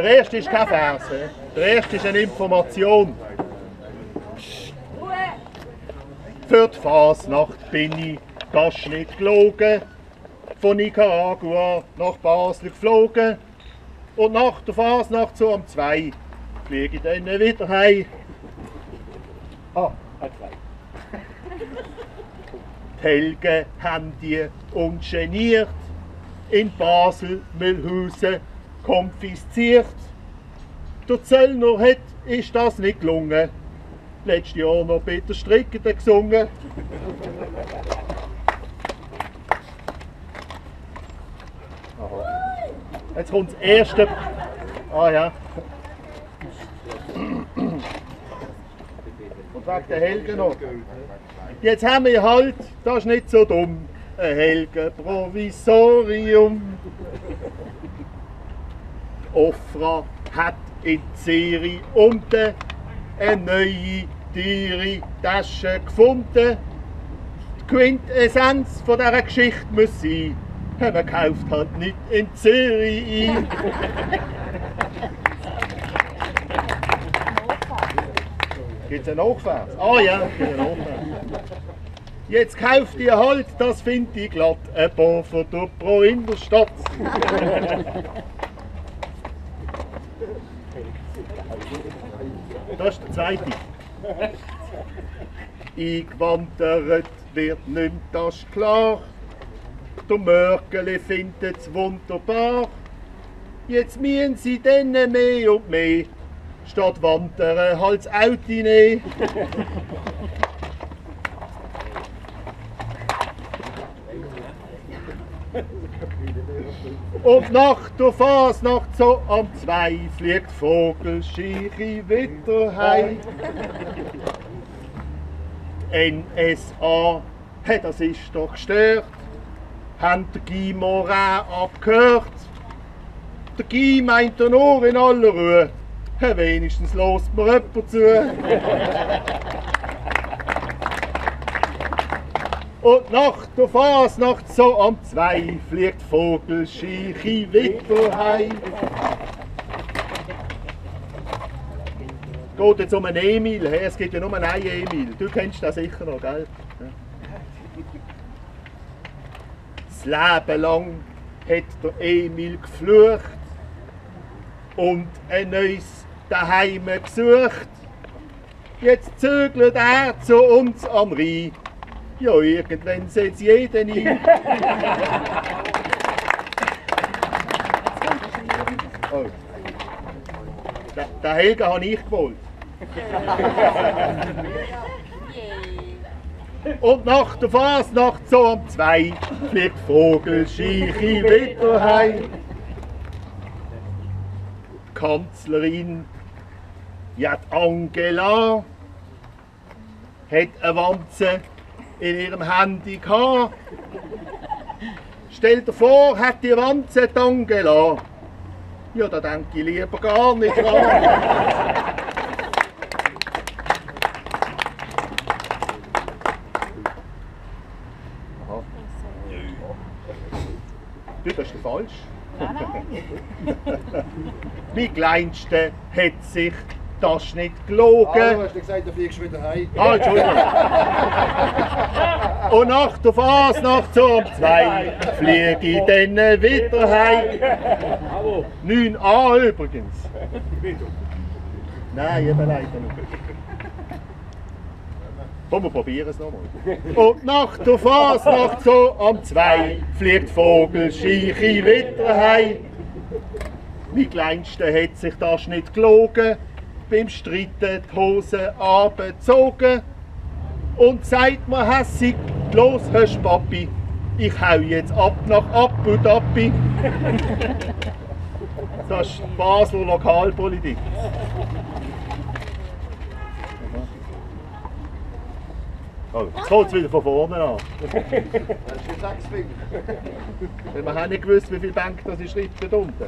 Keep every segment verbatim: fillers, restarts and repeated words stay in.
Der erste ist kein Vers, der erste ist eine Information. Für die Fasnacht bin ich, das ist nicht gelogen, von Nicaragua nach Basel geflogen. Und nach der Fasnacht so um zwei fliege ich dann wieder heim. Ah, ein zwei. Die Helgen haben die ungeniert in Basel, Mühlhausen konfisziert. Der Zöllner hat, ist das nicht gelungen. Letztes Jahr noch Peter Strickender gesungen. Aha. Jetzt kommt das erste. Ah ja. Und wegen der Helgen noch. Jetzt haben wir halt, das ist nicht so dumm, ein Helgenprovisorium. Ofra hat in Serie unten eine neue, teure Tasche gefunden. Die Quintessenz von dieser Geschichte muss sein, man kauft halt nicht in Serie ein. Gibt es einen Nachvers? Ah ja, gibt einen Nachvers. Jetzt kauft ihr halt, das finde ich glatt, ein paar von der Pro in der Stadt. Das ist der zweite. Eingewandert wird nicht, das ist klar. Der Mörgeli findet es wunderbar. Jetzt müssen sie dann mehr und mehr statt wandern halt das Auto nehmen. Und nach der Fasnacht so um zwei fliegt Vogelscheuche wieder heim. N S A, hey, das ist doch gestört, haben der Guy Morin abgehört. Der Guy meint er nur in aller Ruhe, hey, wenigstens lässt mir jemand zu. Und nach der Fasnacht so um zwei fliegt Vogelscheuche wieder heim. Geht jetzt um einen Emil, hey, es gibt ja nur einen Emil, du kennst das sicher noch, gell? Ja. Das Leben lang hat der Emil geflucht und ein neues Daheim gesucht. Jetzt zögert er zu uns am Rhein. Ja, irgendwann setzt jeden ein. Oh. Den, den Helga habe ich gewollt. Und nach der Fasnacht so um zwei fliegt Vogelscheuche wieder heim. Die Kanzlerin, ja die Angela, hat eine Wanze in ihrem Handy gehabt. Stell dir vor, hat die Wanze die Angela. Ja, da denke ich lieber gar nicht dran. Du, das ist falsch. Mein Kleinster hat sich das ist nicht gelogen. Ah, du hast gesagt, du fliegst wieder heim. Ah, Entschuldigung. Und nach der Fasnacht so um zwei fliege ich dann wieder heim. neun a übrigens. Nein, eben leider nicht. Komm, wir probieren es nochmal. Und nach der Fasnacht so um zwei fliegt Vogelscheuche wieder heim. Mein Kleinster hat sich das nicht gelogen. Beim Streiten die Hose abgezogen und sagt mir hässig, los hörst Papi, ich hau jetzt ab nach Abu Dhabi. Das ist Basler Lokalpolitik. Oh, jetzt fängt es wieder von vorne an. Das ist ein Sechsfinger. Weil wir haben nicht gewusst, wie viele Bänke das ist dort unten.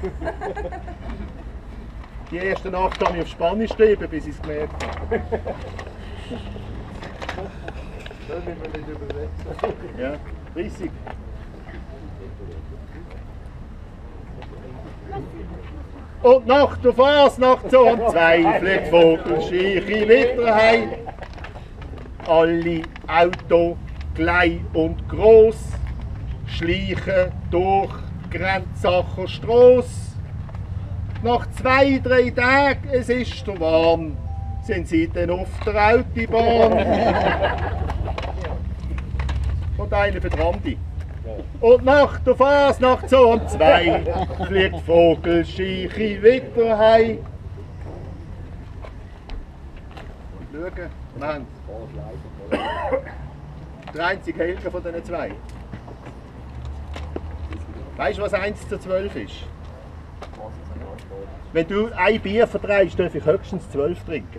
Die erste Nacht habe ich auf Spanisch geschrieben, bis ich es gemerkt habe. Das will man nicht übersetzen. Ja, dreißig. Und nach der Fasnacht so um zwei fliegt Vogelscheiche wieder heim. Alle Autos, klein und gross, schleichen durch Grenzacher Strasse. Nach zwei, drei Tagen, es ist der warm, sind sie dann auf der Autobahn. Und einer für die Randi. Und nach der Fasnacht so um zwei fliegt Vogelscheiche wieder heim. Und schauen, Moment. Der einzige Helge von diesen zwei. Weißt du, was eins zu zwölf ist? Wenn du ein Bier verdreist, darf ich höchstens zwölf trinken.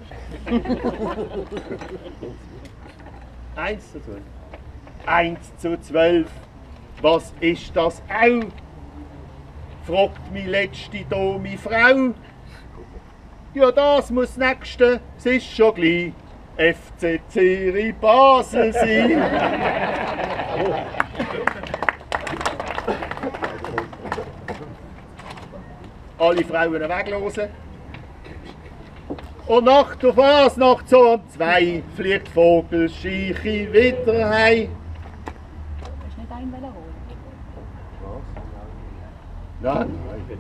eins zu zwölf. eins zu zwölf. Was ist das auch? Fragt mich letzte da meine Frau. Ja, das muss das Nächste, es ist schon gleich F C Zürich Basel sein. Alle Frauen weglosen. Und nach der Fasnacht so um zwei fliegt Vogelscheiche wieder heim. Hast du nicht einen holen? Nein.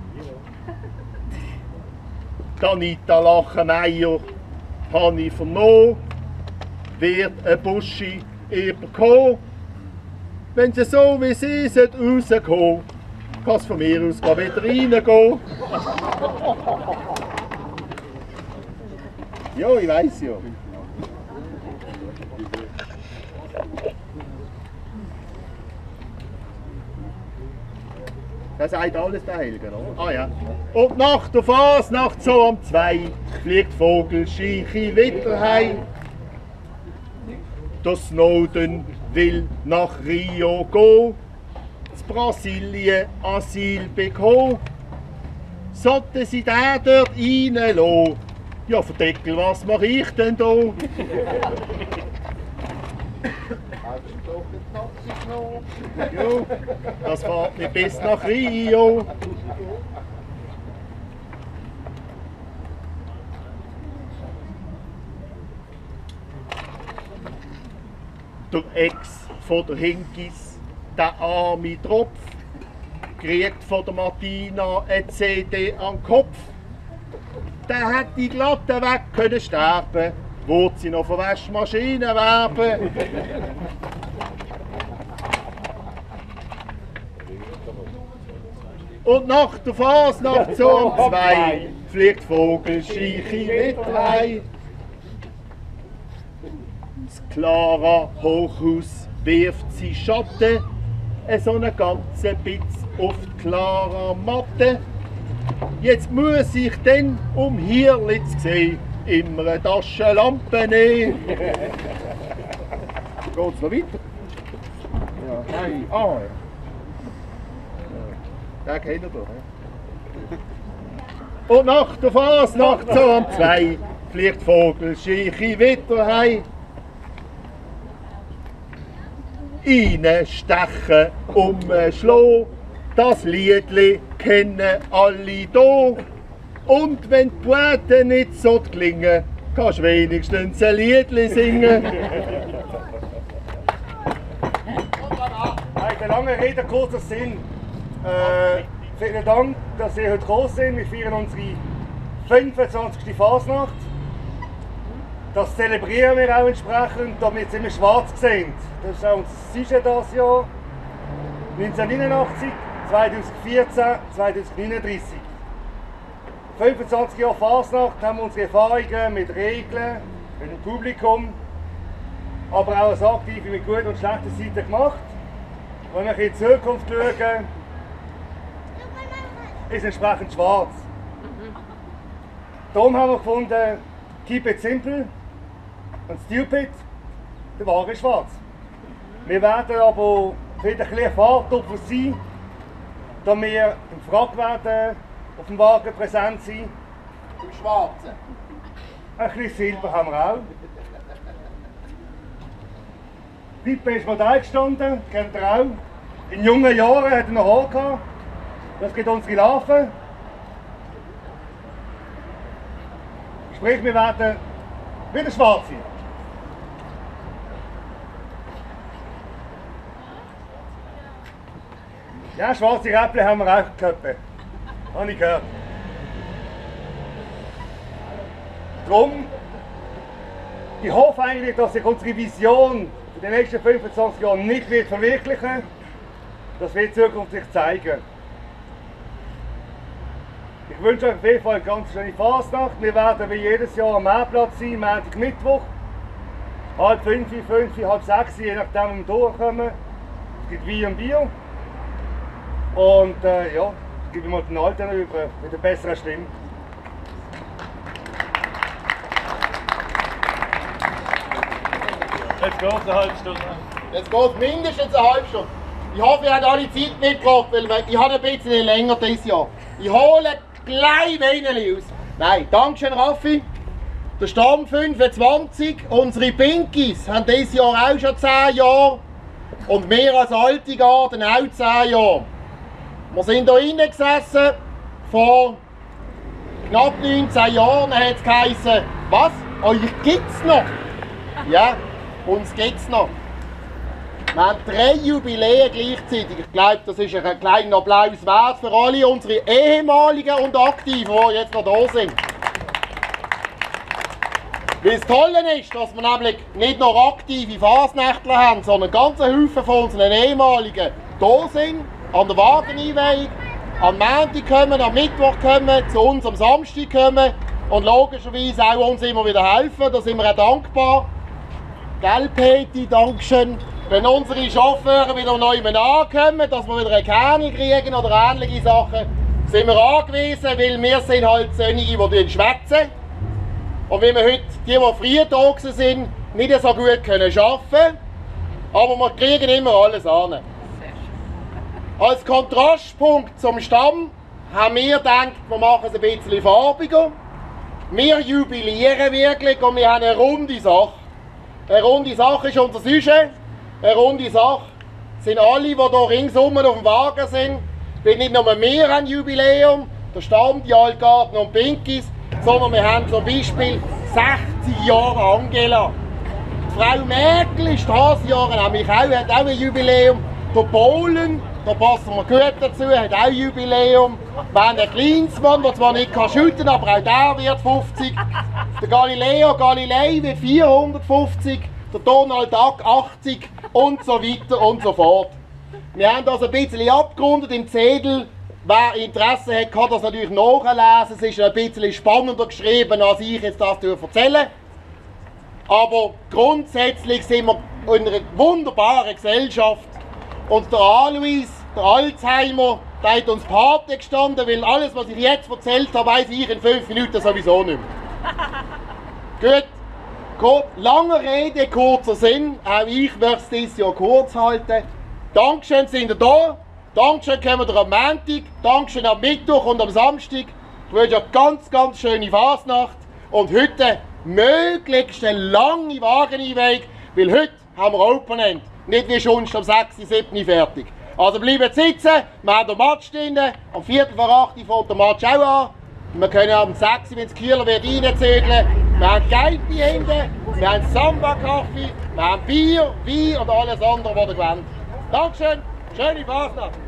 Die Anita Lachenmeier habe ich vernommen, wird ein Buschi überkommen. Wenn sie so wie sie rauskommen, kann es von mir aus wieder reingehen. Ja, ich weiss ja. Das sagt alles der Helge, oder? Ah ja. Und nach der Fasnacht so um zwei fliegt Vogelscheiche wieder heim. Der Snowden will nach Rio gehen, in Brasilien Asyl bekommen. Sollten sie den dort reinlassen, ja verdeckel, was mache ich denn da? Hast du doch ein Taxi genommen? Ja, das fährt nicht bis nach Rio. Der Ex von der Hinkis, der arme Tropf, kriegt von der Martina eine C D an den Kopf. Der hätte die Glatte weg können sterben, wo sie noch von Waschmaschinen werben. Und nach der Fasnacht so um zwei fliegt Vogelscheiche wieder heim. Das Clara Hochhaus wirft sie Schatten, so einen ganzen Bitz auf die Clara Matte. Jetzt muss ich dann, um hier zu sehen, immer eine Taschenlampe nehmen. Geht's noch weiter? Ja, nein. Ah, ja. Den kennt ihr doch. Und nach der Fasnacht so um zwei fliegt Vogelscheiche wieder heim. Reinstechen, umschlagen, das Liedli kennen alle hier. Und wenn die Pointe nicht so gelingen, kannst du wenigstens ein Liedli singen. Eine lange Rede, kurzer Sinn. Äh, vielen Dank, dass Sie heute gekommen sind. Wir feiern unsere fünfundzwanzigste Fasnacht. Das zelebrieren wir auch entsprechend, damit Sie immer schwarz sehen. Das ist auch unser Sujet dieses Jahr. neunzehnhundertneunundachtzig, zweitausendvierzehn, zweitausendneununddreißig. fünfundzwanzig Jahre Fasnacht haben wir unsere Erfahrungen mit Regeln, mit dem Publikum, aber auch als Aktive mit guten und schlechten Seiten gemacht. Wenn wir in die Zukunft schauen, ist entsprechend schwarz. Darum haben wir gefunden, keep it simple und stupid, der Wagen ist schwarz. Wir werden aber vielleicht ein bisschen Fahrtopfer sein, da wir im Frack werden, auf dem Wagen präsent sein. Im Schwarzen. Ein bisschen Silber haben wir auch. Pippe ist Modell gestanden, kennt ihr auch. In jungen Jahren hat er noch Haar gehabt. Das gibt unsere Larven. Sprich, wir werden wieder schwarz sein. Ja, schwarze Räppchen haben wir auch gehabt. Habe ich gehört. Darum, ich hoffe eigentlich, dass sich unsere Vision in den nächsten fünfundzwanzig Jahren nicht wird verwirklichen wird. Das wird zukünftig zeigen. Ich wünsche euch auf jeden Fall eine ganz schöne Fasnacht. Wir werden wie jedes Jahr am Meerplatz sein, Montag, Mittwoch. Halb fünf, fünf, halb sechs, je nachdem, wie wir durchkommen. Es gibt Wein und Bier. Und äh, ja, ich gebe mal den Alten über mit einer besseren Stimme. Jetzt geht es eine halbe Stunde. Jetzt geht es mindestens eine halbe Stunde. Ich hoffe, ihr habt alle Zeit mitgebracht, weil ich habe ein bisschen länger dieses Jahr. Ich hole gleich Weineli aus. Nein, Dankeschön Raffi. Der Stamm fünfundzwanzig, unsere Pinkies haben dieses Jahr auch schon zehn Jahre. Und wir als alte Garden auch zehn Jahre. Wir sind hier innen gesessen, vor knapp neunzehn Jahren hat es geheißen, was? Euch gibt's noch? Ja, uns gibt's noch. Wir haben drei Jubiläen gleichzeitig. Ich glaube, das ist ein kleiner Applaus wert für alle unsere ehemaligen und Aktiven, die jetzt noch da sind. Weil das Tolle ist, dass wir nämlich nicht nur aktive Fasnächtler haben, sondern ganz Haufen von unseren ehemaligen da sind, an der Wageneinweihung, am Montag kommen, am Mittwoch kommen, zu uns am Samstag kommen und logischerweise auch uns immer wieder helfen. Da sind wir auch dankbar. Gell, Peti, Dankeschön. Wenn unsere Chauffeure wieder neu ankommen, dass wir wieder einen Kernel kriegen oder ähnliche Sachen, sind wir angewiesen, weil wir sind halt solche, die schwätzen. Und wenn wir heute, die, die früher da sind, nicht so gut können arbeiten, aber wir kriegen immer alles an. Als Kontrastpunkt zum Stamm haben wir gedacht, wir machen es ein bisschen farbiger. Wir jubilieren wirklich und wir haben eine runde Sache. Eine runde Sache ist unser Sujet. Eine runde Sache sind alle, die hier ringsum auf dem Wagen sind. Weil nicht nur wir haben Jubiläum, der Stamm, die Altgarten und Pinkies, sondern wir haben zum Beispiel sechzig Jahre Angela. Die Frau Merkel ist dieses Jahr nämlich auch, hat auch ein Jubiläum. Der Polen, da passen wir gut dazu, hat auch ein Jubiläum. Wir haben einen Kleinsmann, der zwar nicht schütten kann, aber auch der wird fünfzig. Der Galileo Galilei wird vierhundertfünfzig. Der Donald Duck achtzig und so weiter und so fort. Wir haben das ein bisschen abgerundet im Zettel. Wer Interesse hat, kann das natürlich nachlesen. Es ist ein bisschen spannender geschrieben, als ich jetzt das erzähle. Aber grundsätzlich sind wir in einer wunderbaren Gesellschaft. Und der Alois, der Alzheimer, der hat uns Pate gestanden, weil alles, was ich jetzt erzählt habe, weiss ich in fünf Minuten sowieso nicht mehr. Gut, lange Rede, kurzer Sinn. Auch ich werde es dieses Jahr kurz halten. Dankeschön, sind ihr da. Dankeschön, kommen wir am Montag. Dankeschön am Mittwoch und am Samstag. Ich wünsche euch eine ganz, ganz schöne Fasnacht. Und heute möglichst eine lange Wageneinweihung, weil heute haben wir Open End. Nicht wie sonst am sechs, sieben fertig. Also bleibt sitzen, wir haben den Match drin. Am Viertel vor acht fängt der Match auch an. Wir können am sechs, wenn es kühler wird, reinzügeln. Wir haben Gelbi hinten, wir haben Samba-Kaffee, wir haben Bier, Wein und alles andere, was ihr wollt. Dankeschön, schöne Fasnacht.